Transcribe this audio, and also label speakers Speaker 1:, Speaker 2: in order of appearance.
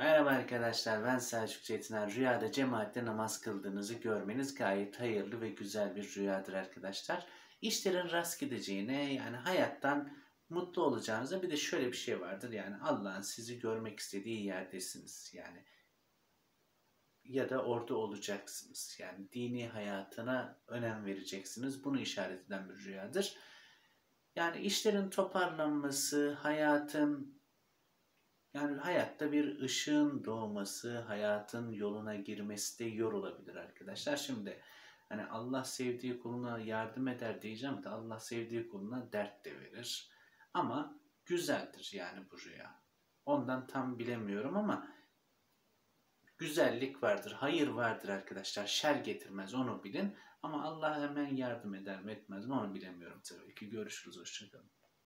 Speaker 1: Merhaba arkadaşlar, ben Selçuk Çetiner. Rüyada cemaatle namaz kıldığınızı görmeniz gayet hayırlı ve güzel bir rüyadır arkadaşlar. İşlerin rast gideceğine, yani hayattan mutlu olacağınıza, bir de şöyle bir şey vardır. Yani Allah'ın sizi görmek istediği yerdesiniz. Yani ya da orada olacaksınız. Yani dini hayatına önem vereceksiniz. Bunu işaret eden bir rüyadır. Yani işlerin toparlanması, yani hayatta bir ışığın doğması, hayatın yoluna girmesi de yorulabilir arkadaşlar. Şimdi hani Allah sevdiği kuluna yardım eder diyeceğim de Allah sevdiği kuluna dert de verir. Ama güzeldir yani bu rüya. Ondan tam bilemiyorum ama güzellik vardır, hayır vardır arkadaşlar. Şer getirmez, onu bilin. Ama Allah hemen yardım eder mi etmez mi onu bilemiyorum tabii ki. Görüşürüz, hoşçakalın.